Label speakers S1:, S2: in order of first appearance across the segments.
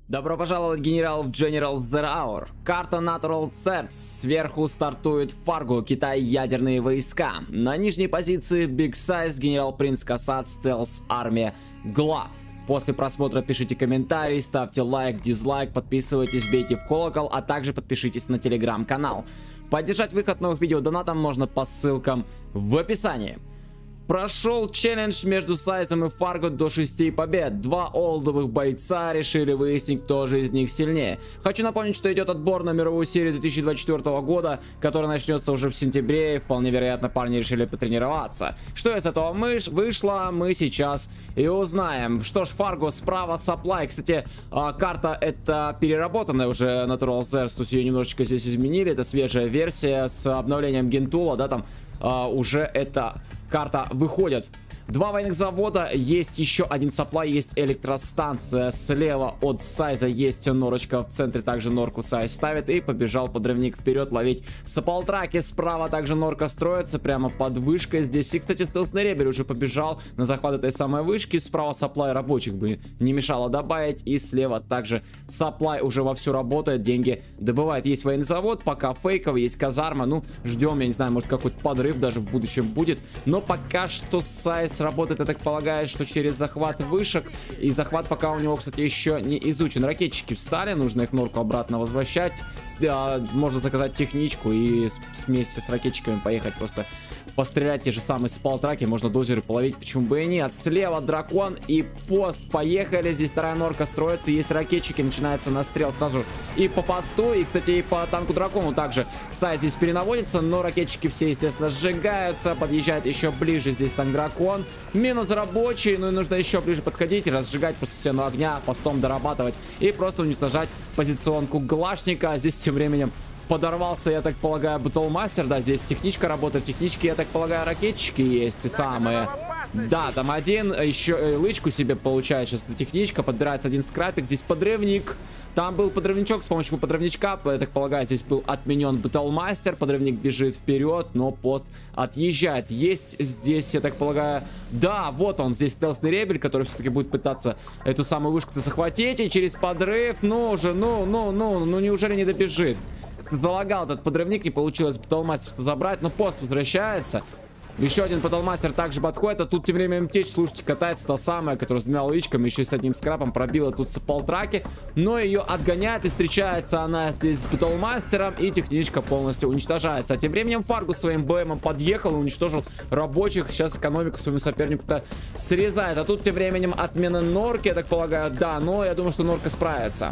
S1: Добро пожаловать, генерал, в General Zeraor. Карта Natural Threats. Сверху стартует в Фарго, Китай, ядерные войска. На нижней позиции Big Size, генерал Принц Кассат, стелс, армия, Гла. После просмотра пишите комментарий, ставьте лайк, дизлайк, подписывайтесь, бейте в колокол, а также подпишитесь на телеграм-канал. Поддержать выход новых видео донатом можно по ссылкам в описании. Прошел челлендж между Сайзом и Фарго до 6 побед. Два олдовых бойца решили выяснить, кто же из них сильнее. Хочу напомнить, что идет отбор на мировую серию 2024 года, которая начнется уже в сентябре, и вполне вероятно парни решили потренироваться. Что из этого вышло, мы сейчас и узнаем. Что ж, Фарго справа, Supply. Кстати, карта это переработанная уже Natural Threats, то есть ее немножечко здесь изменили. Это свежая версия с обновлением гентула, да, там уже эта карта выходит. Два военных завода, есть еще один Supply, есть электростанция. Слева от Сайза есть норочка, в центре также норку Сайз ставит. И побежал подрывник вперед ловить саплтраки. Справа также норка строится, прямо под вышкой здесь. И, кстати, стелсный ребель уже побежал на захват этой самой вышки. Справа Supply рабочих бы не мешало добавить. И слева также Supply уже вовсю работает, деньги добывает. Есть военный завод, пока фейковый, есть казарма. Ну, ждем, я не знаю, может какой-то подрыв даже в будущем будет. Но пока что Сайз работает, я так полагаю, что через захват вышек. И захват пока у него, кстати, еще не изучен. Ракетчики встали, нужно их норку обратно возвращать. Можно заказать техничку и вместе с ракетчиками поехать просто пострелять те же самые спалтраки. Можно дозеры половить, почему бы и нет. Слева дракон и пост. Поехали, здесь вторая норка строится. Есть ракетчики, начинается настрел сразу и по посту, и, кстати, и по танку дракону также. Сайз здесь перенаводится, но ракетчики все, естественно, сжигаются. Подъезжает еще ближе здесь танк дракон. Минус рабочий, ну и нужно еще ближе подходить, разжигать просто стену огня, постом дорабатывать и просто уничтожать позиционку глашника. Здесь тем временем подорвался, я так полагаю, Батлмастер, да, здесь техничка работает, технички, я так полагаю, ракетчики есть те самые. Да, там один, еще лычку себе получает сейчас эта техничка, подбирается один скрапик, здесь подрывник. Там был подрывничок, с помощью подрывничка, я так полагаю, здесь был отменен Батлмастер, подрывник бежит вперед, но пост отъезжает. Есть здесь, я так полагаю, да, вот он, здесь стелсный ребель, который все-таки будет пытаться эту самую вышку-то захватить, и через подрыв, ну уже, ну, неужели не добежит? Залагал этот подрывник, не получилось Батлмастер забрать, но пост возвращается. Еще один Батлмастер также подходит, а тут тем временем течь, слушайте, катается та самая, которая с двумя лычками, еще и с одним скрапом пробила тут саплтраки, но ее отгоняет, и встречается она здесь с Батлмастером, и техничка полностью уничтожается. А тем временем Фарго своим БМом подъехал и уничтожил рабочих, сейчас экономику своему сопернику-то срезает. А тут тем временем отмена норки, я так полагаю, да, но я думаю, что норка справится.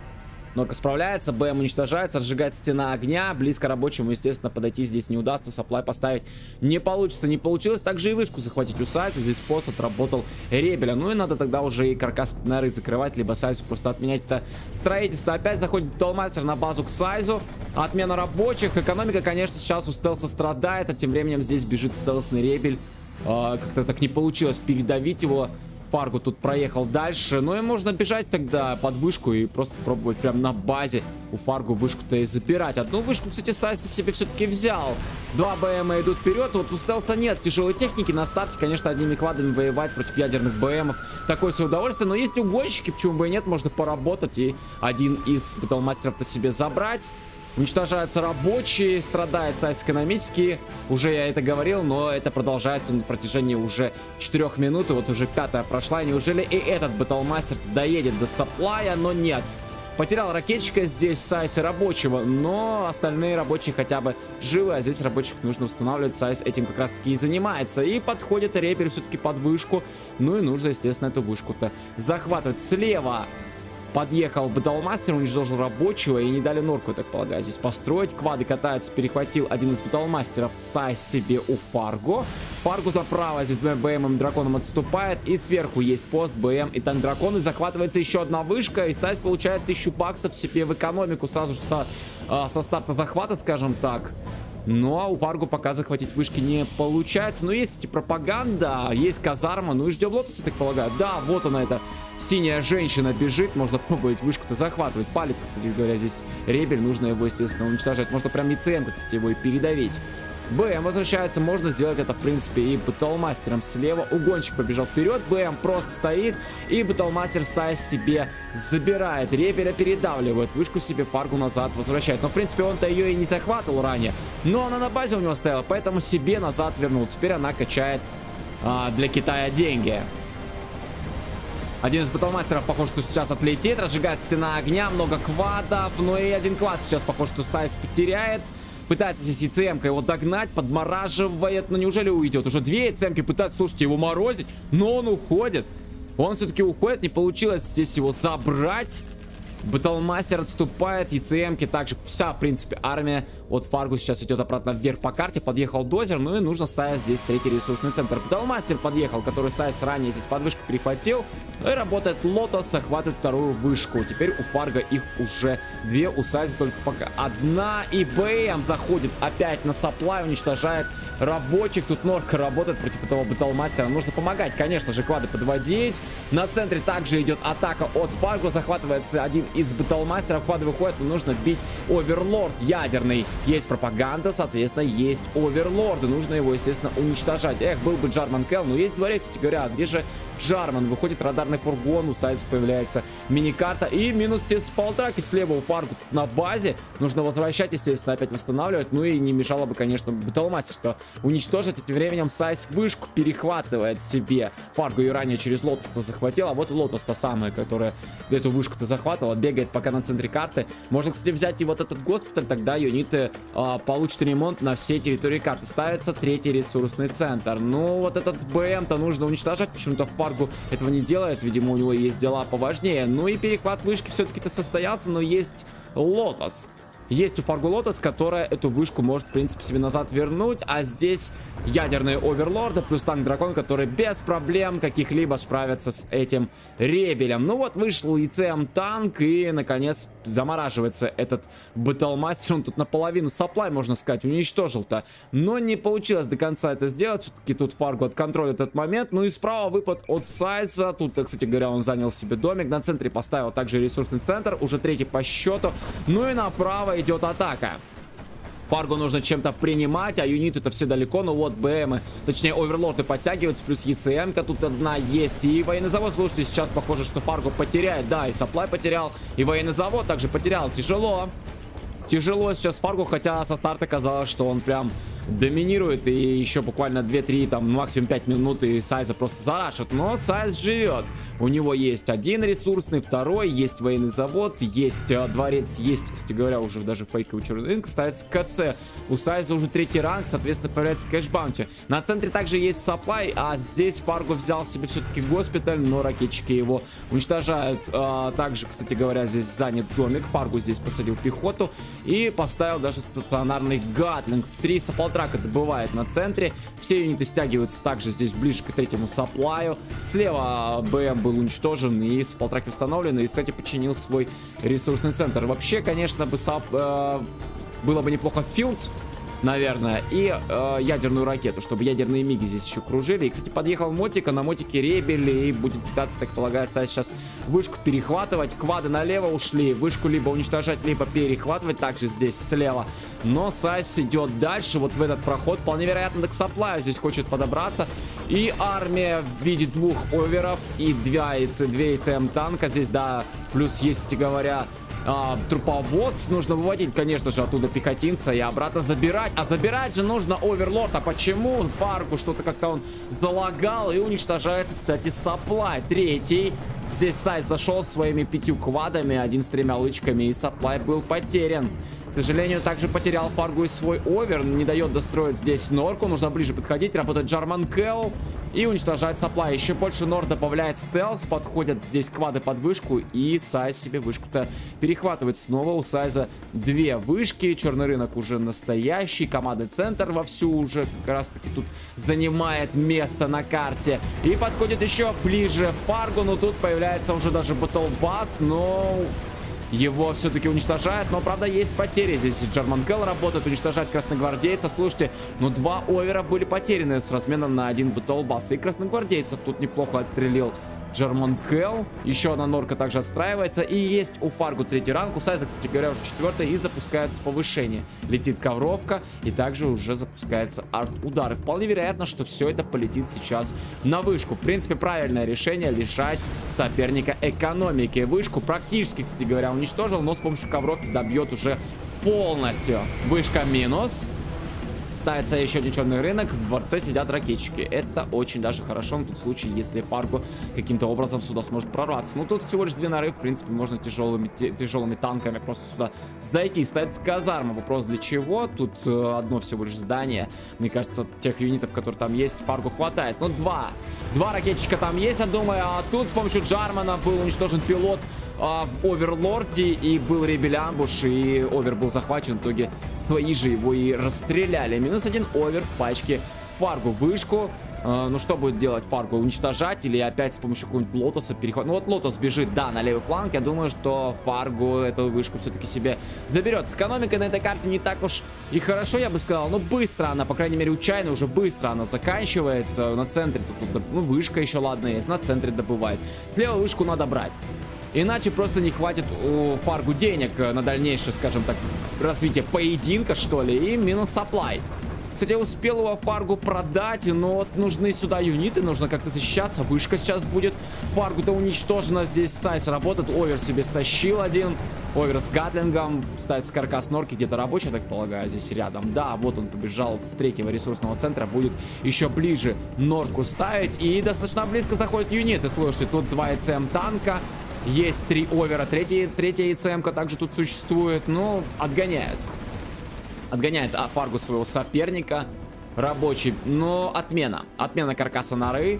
S1: Норка справляется, БМ уничтожается, разжигает стена огня. Близко рабочему, естественно, подойти здесь не удастся. Supply поставить не получится. Не получилось также и вышку захватить у Сайза. Здесь пост отработал ребеля. Ну и надо тогда уже и каркас норы закрывать, либо Сайзу просто отменять это строительство. Опять заходит Батлмастер на базу к Сайзу. Отмена рабочих. Экономика, конечно, сейчас у стелса страдает. А тем временем здесь бежит стелсный ребель. Как-то так не получилось передавить его. Фарго тут проехал дальше. Ну и можно бежать тогда под вышку и просто пробовать прям на базе у Фарго вышку-то и забирать. Одну вышку, кстати, Сайз себе все-таки взял. Два БМа идут вперед. Вот у стелса нет тяжелой техники. На старте, конечно, одними квадами воевать против ядерных БМов такое себе удовольствие. Но есть угонщики, почему бы и нет. Можно поработать и один из Батлмастеров-то себе забрать. Уничтожаются рабочие, страдает Сайз экономически. Уже я это говорил, но это продолжается на протяжении уже 4 минут. И вот уже 5-я прошла. Неужели и этот Батлмастер доедет до Supply? Но нет. Потерял ракетчика здесь Сайз и рабочего, но остальные рабочие хотя бы живы. А здесь рабочих нужно устанавливать. Сайз этим как раз таки и занимается. И подходит репель все-таки под вышку. Ну и нужно, естественно, эту вышку-то захватывать. Слева подъехал Батлмастер, уничтожил рабочего и не дали норку, я так полагаю, здесь построить. Квады катаются, перехватил один из Батлмастеров Сайз себе у Фарго. Фарго направо здесь БМом драконом отступает. И сверху есть пост, БМ и танк дракон. И захватывается еще одна вышка. И Сайз получает 1000 баксов себе в экономику сразу же со старта захвата, скажем так. Ну, а у Фарго пока захватить вышки не получается. Но есть пропаганда, есть казарма. Ну и ждем лотоса, я так полагаю. Да, вот она, эта синяя женщина бежит. Можно пробовать вышку-то захватывать. Палец, кстати говоря, здесь ребель. Нужно его, естественно, уничтожать. Можно прям ЕЦМ, кстати, его и передавить. БМ возвращается, можно сделать это, в принципе, и Батлмастером слева. Угонщик побежал вперед, БМ просто стоит, и Батлмастер Сайз себе забирает. Ребеля передавливает, вышку себе Фаргу назад возвращает. Но, в принципе, он-то ее и не захватывал ранее, но она на базе у него стояла, поэтому себе назад вернул. Теперь она качает для Китая деньги. Один из батлмастеров, похоже, что сейчас отлетит. Разжигает стена огня, много квадов. Но и один квад сейчас, похоже, что Сайз потеряет. Пытается здесь ЕЦМ-ка его догнать, подмораживает. Но неужели уйдет? Уже две ЕЦМ-ки пытаются, слушайте, его морозить. Но он уходит. Он все-таки уходит. Не получилось здесь его забрать. Батлмастер отступает, ЕЦМ-ки также вся, в принципе, армия от Фаргу сейчас идет обратно вверх по карте. Подъехал дозер, ну и нужно ставить здесь третий ресурсный центр. Батлмастер подъехал, который Сайз ранее здесь подвышку перехватил. И работает Лотос, захватывает вторую вышку. Теперь у Фарга их уже две, у Сайза только пока одна. И БМ заходит опять на сапплай, уничтожает рабочих. Тут Норка работает против этого Батлмастера. Нужно помогать, конечно же, квады подводить. На центре также идет атака от Фаргу. Захватывается один из Батлмастеров. Квады выходят, но нужно бить Оверлорд ядерный. Есть пропаганда, соответственно, есть Оверлорд. И нужно его, естественно, уничтожать. Эх, был бы Джарман Келл, но есть дворец, кстати говоря. А где же Джарман? Выходит радарный фургон, у Сайза появляется миникарта. И минус полтраки слева у Фаргу на базе. Нужно возвращать, естественно, опять восстанавливать. Ну и не мешало бы, конечно, Батлмастер, что уничтожить. Этим временем Сайз вышку перехватывает себе. Фаргу и ранее через Лотос-то захватил. А вот и Лотос-то самая, которая эту вышку-то захватывала. Бегает пока на центре карты. Можно, кстати, взять и вот этот госпиталь. Тогда юниты получат ремонт на всей территории карты. Ставится третий ресурсный центр. Ну, вот этот БМ-то нужно уничтожать. Почему-то Фаргу этого не делает. Видимо, у него есть дела поважнее. Ну и перехват вышки все-таки-то состоялся. Но есть Лотос. Есть у Фаргу Лотос, которая эту вышку может, в принципе, себе назад вернуть. А здесь ядерные Оверлорды плюс танк-дракон, который без проблем каких-либо справится с этим ребелем. Ну вот, вышел ЕЦМ танк, и, наконец, замораживается этот Батлмастер. Он тут наполовину сапплай, можно сказать, уничтожил-то. Но не получилось до конца это сделать. Все-таки тут Фаргу отконтролит этот момент. Ну и справа выпад от Сайза. Тут, кстати говоря, он занял себе домик. На центре поставил также ресурсный центр. Уже третий по счету. Ну и направо идет атака. Фаргу нужно чем-то принимать, а юниты-то все далеко. Ну вот БМы, точнее Оверлорды подтягиваются, плюс ЕЦМ-ка тут одна есть. И военный завод, слушайте, сейчас похоже, что Фаргу потеряет. Да, и сапплай потерял, и военный завод также потерял. Тяжело. Тяжело сейчас Фаргу, хотя со старта казалось, что он прям доминирует. И еще буквально 2-3, там максимум 5 минут, и Сайза просто зарашит. Но Сайз живет. У него есть один ресурсный, второй, есть военный завод, есть дворец, есть, кстати говоря, уже даже фейковый черный рынок, ставится КЦ. У Сайза уже третий ранг, соответственно, появляется кэш-баунти. На центре также есть сапплай, а здесь Фаргу взял себе все-таки госпиталь, но ракетчики его уничтожают. Также, кстати говоря, здесь занят домик. Фаргу здесь посадил пехоту и поставил даже стационарный гатлинг. 3 сапплтрака добывает на центре. Все юниты стягиваются также здесь ближе к третьему сапплаю. Слева БМ был уничтожен и сапплтраки установлены. И, кстати, починил свой ресурсный центр. Вообще, конечно, было бы неплохо филд, наверное, и ядерную ракету, чтобы ядерные миги здесь еще кружили. И, кстати, подъехал Мотика, на Мотике ребель, и будет пытаться, так полагается, сейчас вышку перехватывать. Квады налево ушли, вышку либо уничтожать, либо перехватывать. Также здесь слева. Но Сайз идет дальше, вот в этот проход. Вполне вероятно, к сапплаю здесь хочет подобраться. И армия в виде двух оверов и 2 ЕЦМ танка. Здесь, да, плюс есть, кстати говоря, труповоз. Нужно выводить, конечно же, оттуда пехотинца и обратно забирать. А забирать же нужно Оверлорд. А почему? Фаргу что-то как-то он залагал, и уничтожается, кстати, сапплай. Третий. Здесь Сайз зашел своими 5 квадами, один с 3 лычками, и сапплай был потерян. К сожалению, также потерял Фаргу и свой овер. Не дает достроить здесь Норку. Нужно ближе подходить. Работает Джарман Келл. И уничтожает сапплай. Еще больше Нор добавляет стелс. Подходят здесь квады под вышку. И Сайз себе вышку-то перехватывает. Снова у Сайза 2 вышки. Черный рынок уже настоящий. Командный центр вовсю уже как раз таки тут занимает место на карте. И подходит еще ближе Фаргу. Но тут появляется уже даже Батлбас. Но его все-таки уничтожают, но, правда, есть потери. Здесь Джарман Келл работает, уничтожать красногвардейцев. Слушайте, но 2 овера были потеряны с разменом на 1 батлбасс. И красногвардейцев тут неплохо отстрелил Джарман Келл. Еще одна норка также отстраивается. И есть у Фарго третий ранг. У Сайза, кстати говоря, уже четвертый. И запускается повышение. Летит ковровка. И также уже запускается арт-удар. И вполне вероятно, что все это полетит сейчас на вышку. В принципе, правильное решение лишать соперника экономики. Вышку практически, кстати говоря, уничтожил. Но с помощью ковровки добьет уже полностью. Вышка минус. Ставится еще один черный рынок, в дворце сидят ракетчики. Это очень даже хорошо, но тут в случае, если Фарго каким-то образом сюда сможет прорваться. Ну, тут всего лишь 2 норы, в принципе, можно тяжелыми танками просто сюда зайти. Ставится казарма, вопрос для чего? Тут одно всего лишь здание. Мне кажется, тех юнитов, которые там есть, Фарго хватает. Ну, два ракетчика там есть, я думаю. А тут с помощью Джармана был уничтожен пилот в Оверлорде, и был ребель-амбуш, и Овер был захвачен. В итоге свои же его и расстреляли. Минус 1 Овер в пачке Фарго. Вышку. Ну, что будет делать Фарго? Уничтожать или опять с помощью какого-нибудь Лотоса перехват? Ну, вот Лотос бежит, да, на левый фланг. Я думаю, что Фарго эту вышку все-таки себе заберет. С экономикой на этой карте не так уж и хорошо, я бы сказал. Но быстро она, по крайней мере, у Чайны уже быстро она заканчивается. На центре тут, ну, вышка еще, ладно, есть. На центре добывает. Слева вышку надо брать. Иначе просто не хватит у Фаргу денег на дальнейшее, скажем так, развитие поединка, что ли. И минус сапплай. Кстати, успел его Фаргу продать, но вот нужны сюда юниты, нужно как-то защищаться. Вышка сейчас будет. Фаргу-то уничтожена. Здесь Сайс работает. Овер себе стащил один. Овер с гатлингом. Ставится каркас норки. Где-то рабочий, так полагаю, здесь рядом. Да, вот он побежал с третьего ресурсного центра. Будет еще ближе норку ставить. И достаточно близко заходят юниты. Слушайте, тут 2 ЭЦМ танка. Есть 3 овера. Третья ЭЦМ-ка также тут существует. Ну, отгоняют. Отгоняет Фаргу своего соперника. Рабочий. Но отмена. Отмена каркаса норы.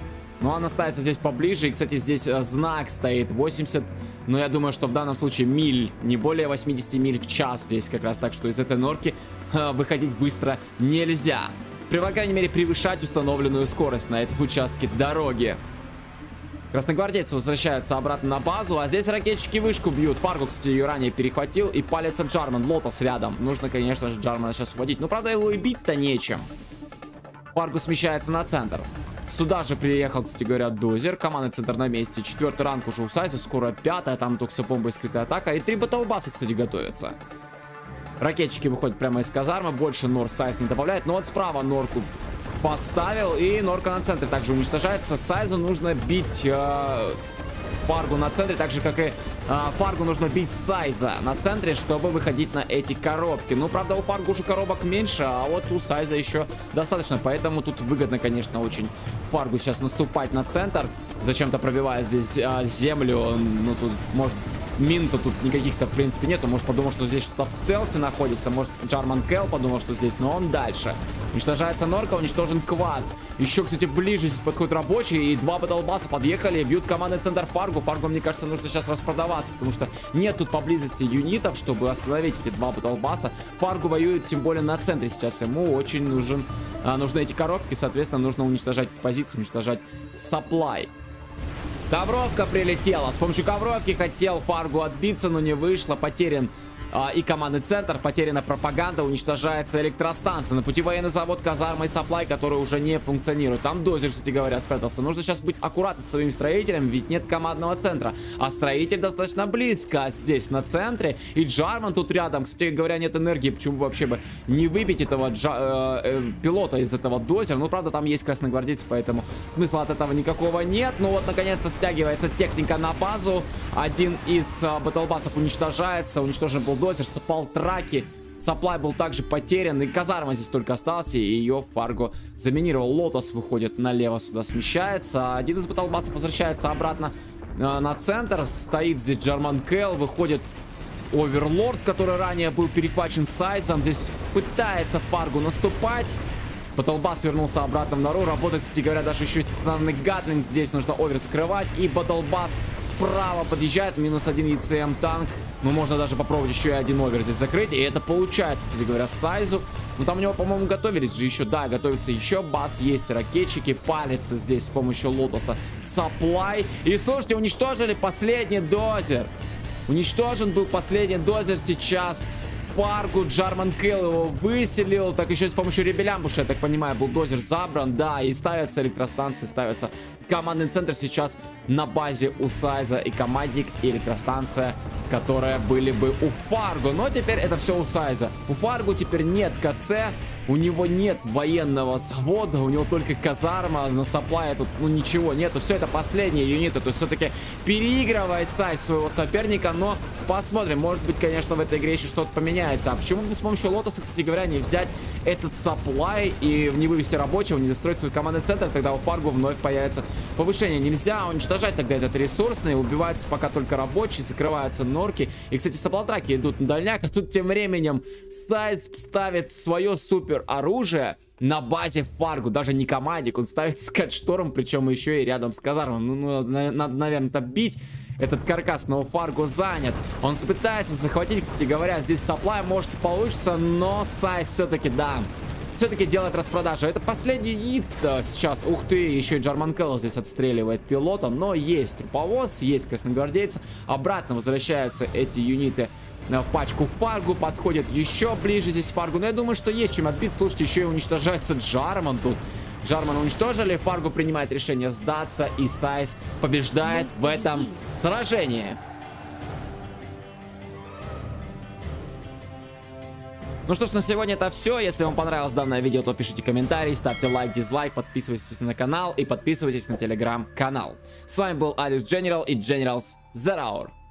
S1: Но она ставится здесь поближе. И, кстати, здесь знак стоит 80. Но я думаю, что в данном случае миль. Не более 80 миль в час здесь как раз. Так что из этой норки выходить быстро нельзя. По крайней мере, превышать установленную скорость на этом участке дороги. Красногвардейцы возвращаются обратно на базу, а здесь ракетчики вышку бьют. Фарго, кстати, ее ранее перехватил, и палится Джарман. Лотос рядом. Нужно, конечно же, Джармана сейчас уводить. Но, правда, его и бить-то нечем. Фарго смещается на центр. Сюда же приехал, кстати говоря, Дозер. Командный центр на месте. 4-й ранг уже у Сайза, скоро 5-я. Там только все бомба и скрытая атака. И 3 батлбасса, кстати, готовятся. Ракетчики выходят прямо из казармы. Больше нор Сайз не добавляет. Но вот справа норку поставил, и норка на центре также уничтожается. Сайзу нужно бить Фаргу на центре, так же как и Фаргу нужно бить Сайза на центре, чтобы выходить на эти коробки. Ну, правда, у Фаргу уже коробок меньше, а вот у Сайза еще достаточно, поэтому тут выгодно, конечно, очень Фаргу сейчас наступать на центр, зачем-то пробивая здесь землю. Ну, тут может мин-то тут никаких-то в принципе нету. Может, подумал, что здесь что-то в стелсе находится. Может, Джарман Келл подумал, что здесь, но он дальше. Уничтожается норка, уничтожен квад. Еще, кстати, ближе здесь подходят рабочие, и 2 батлбасса подъехали, бьют командный центр Фаргу. Фаргу, мне кажется, нужно сейчас распродаваться, потому что нет тут поблизости юнитов, чтобы остановить эти 2 батлбасса. Фаргу воюет, тем более на центре сейчас. Ему очень нужны эти коробки, соответственно, нужно уничтожать позицию, уничтожать сапплай. Ковровка прилетела. С помощью ковровки хотел Фаргу отбиться, но не вышло. Потерян и командный центр, потеряна пропаганда, уничтожается электростанция. На пути военный завод, казарма и сапплай, который уже не функционирует. Там Дозер, кстати говоря, спрятался. Нужно сейчас быть аккуратным с своими строителями, ведь нет командного центра. А строитель достаточно близко здесь, на центре. И Джарман тут рядом. Кстати говоря, нет энергии. Почему вообще бы не выбить этого пилота из этого Дозера? Ну, правда, там есть красногвардейцы, поэтому смысла от этого никакого нет. Ну вот, наконец-то стягивается техника на базу. Один из батлбассов уничтожается. Уничтожен был Дозер, сапал траки. Сапплай был также потерян. И казарма здесь только остался. И ее Фарго заминировал. Лотос выходит налево, сюда смещается. Один из батлбассов возвращается обратно на центр. Стоит здесь Джарман Келл. Выходит Оверлорд, который ранее был перехвачен Сайзом. Здесь пытается Фаргу наступать. Батлбасс вернулся обратно в нору. Работает, кстати говоря, даже еще и стационарный гатлинг. Здесь нужно овер скрывать. И Батлбасс справа подъезжает. Минус 1 ЕЦМ танк. Но можно даже попробовать еще и один овер здесь закрыть. И это получается, кстати говоря, Сайзу. Но там у него, по-моему, готовились же еще. Да, готовится еще бас. Есть ракетчики. Палится здесь с помощью Лотоса сапплай. И, слушайте, уничтожили последний Дозер. Уничтожен был последний Дозер сейчас Фаргу, Джарман Келл его выселил, так еще с помощью ребелямбуша, я так понимаю, бульдозер забран, да, и ставятся электростанции, ставится командный центр сейчас на базе у Сайза, и командник, и электростанция, которые были бы у Фаргу, но теперь это все у Сайза. У Фаргу теперь нет КЦ, у него нет военного завода, у него только казарма, на сапплае тут ну ничего нету, все это последние юниты, то есть все-таки переигрывает Сайз своего соперника, но посмотрим, может быть, конечно, в этой игре еще что-то поменяется. А почему бы с помощью Лотоса, кстати говоря, не взять этот сапплай и не вывести рабочего, не достроить свой командный центр, тогда у Фаргу вновь появится повышение. Нельзя уничтожать тогда этот ресурсный, убиваются пока только рабочие, закрываются норки. И, кстати, сапплтраки идут на дальняк, а тут тем временем Сайз ставит свое супер оружие на базе Фаргу, даже не командик, он ставит скатшторм, причем еще и рядом с казармом. Ну, надо, наверное, бить этот каркас, но Фаргу занят. Он пытается захватить, кстати говоря, здесь сапплай, может и получится, но Сайз все-таки, да, все-таки делает распродажу. Это последний хит сейчас. Ух ты, еще и Джарман Келл здесь отстреливает пилота, но есть труповоз, есть красногвардейцы. Обратно возвращаются эти юниты в пачку Фаргу, подходит еще ближе здесь Фаргу, но я думаю, что есть чем отбить. Слушайте, еще и уничтожается Джарман тут. Джармана уничтожили, Фаргу принимает решение сдаться, и Сайз побеждает в этом сражении. Ну что ж, на сегодня это все. Если вам понравилось данное видео, то пишите комментарии, ставьте лайк, дизлайк, подписывайтесь на канал и подписывайтесь на телеграм-канал. С вами был Алиус General и Generals Zeraor.